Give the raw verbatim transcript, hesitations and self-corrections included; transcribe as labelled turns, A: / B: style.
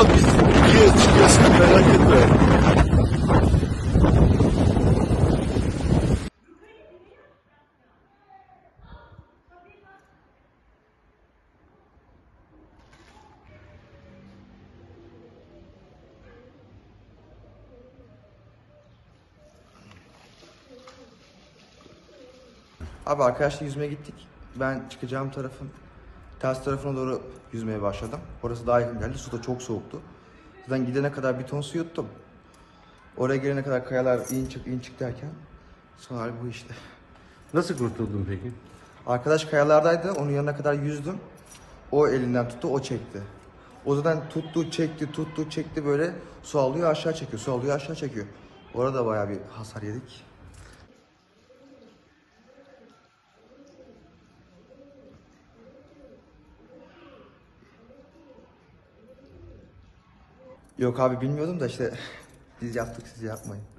A: Abi biz ikiye çıkıyoruz, merak etme.
B: Abi arkadaşla yüzmeye gittik. Ben çıkacağım tarafın ters tarafına doğru yüzmeye başladım. Orası daha yakın geldi. Su da çok soğuktu. Zaten gidene kadar bir ton su yuttum. Oraya gelene kadar kayalar in çık in çık derken son hali bu işte.
C: Nasıl kurtuldun peki?
B: Arkadaş kayalardaydı. Onun yanına kadar yüzdüm. O elinden tuttu, o çekti. O zaten tuttu, çekti, tuttu, çekti böyle su alıyor aşağı çekiyor, su alıyor aşağı çekiyor. Orada bayağı bir hasar yedik. Yok abi bilmiyordum da işte biz yaptık siz yapmayın.